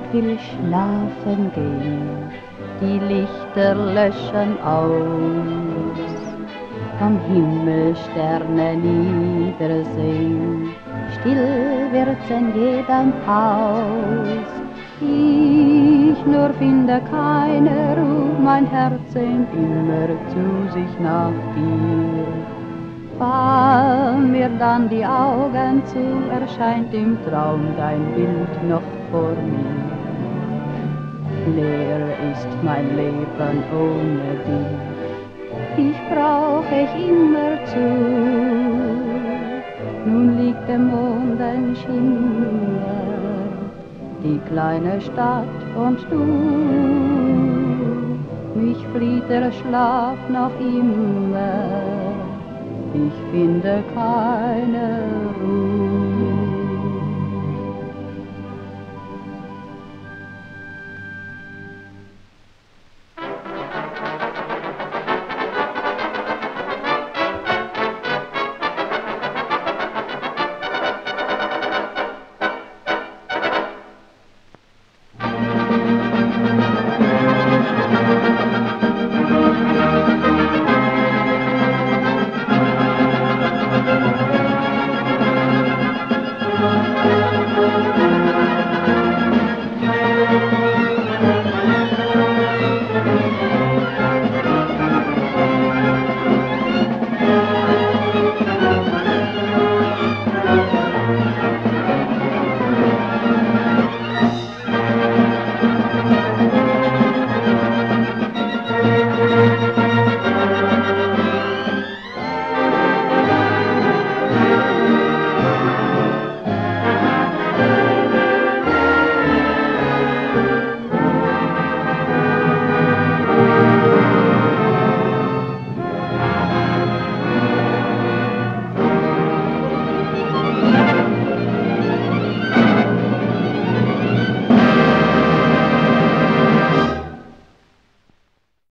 will schlafen gehen, die Lichter löschen aus. Vom Himmel Sterne niedersehen, still wird's in jedem Haus. Ich nur finde keine Ruhe, mein Herz sehnt immer zu sich nach dir. Fallen mir dann die Augen zu, erscheint im Traum dein Bild noch vor mir. Leer ist mein Leben ohne dich brauch ich immerzu. Nun liegt der Mond ein Schimmer, die kleine Stadt und du. Mich flieht der Schlaf noch immer, ich finde keine Ruhe.